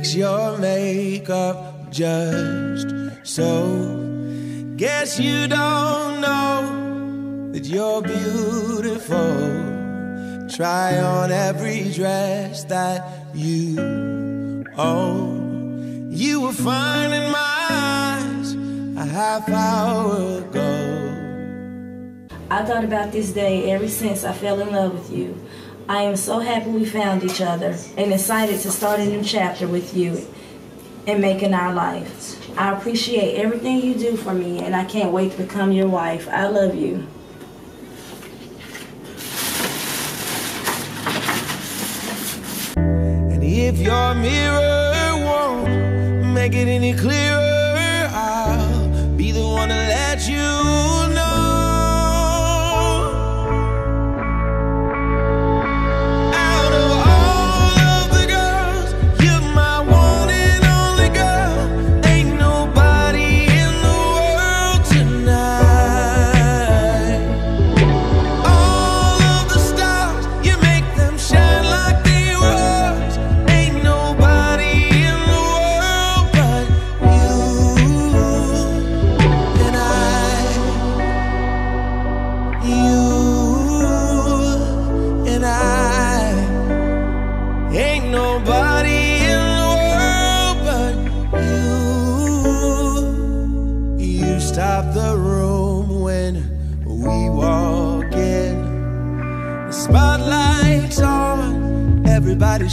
fix your makeup just so. Guess you don't know that you're beautiful. Try on every dress that you own. You were fine in my eyes a half hour ago. I thought about this day ever since I fell in love with you. I am so happy we found each other and excited to start a new chapter with you and making our lives. I appreciate everything you do for me, and I can't wait to become your wife. I love you. And if your mirror won't make it any clearer, I'll be the one to let you know. Stop the room when we walk in. The spotlight's on, everybody's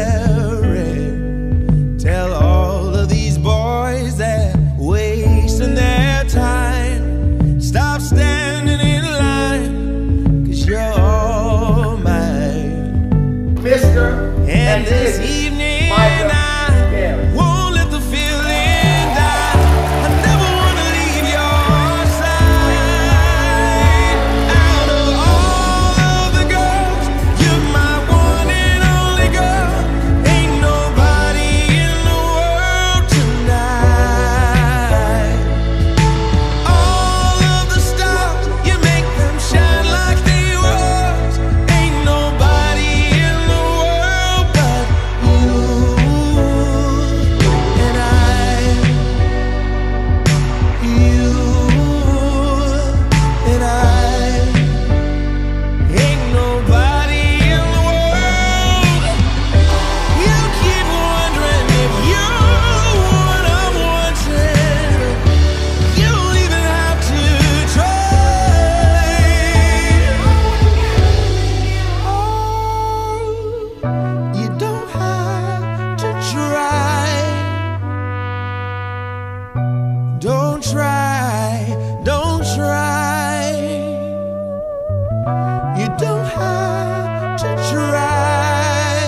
staring. Tell all of these boys they're wasting their time. Stop standing in line, 'cause you're all mine. Mr. And this evening I won't let the feeling die. I never wanna leave your side. Out of all of the girls, you're my one and only girl. Ain't nobody in the world tonight. All of the stars, you make them shine like they was. Ain't nobody in the world but you and I. You and I. Ain't nobody in the world. You keep wondering if you're what I'm wanting. You don't even have to try. Oh, you don't have to try. Don't try, don't try. You don't have to try.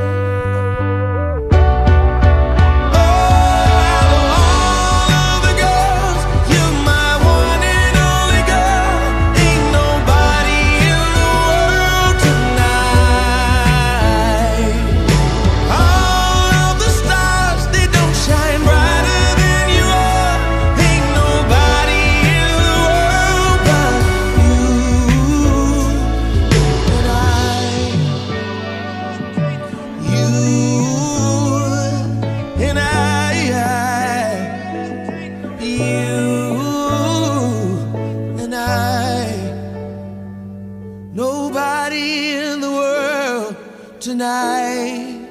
All of the girls, you're my one and only girl. Ain't nobody in the world tonight. All of the stars, they don't shine brighter than you are. Ain't nobody in the world but you and I. You and I. You and I. Nobody in the world tonight.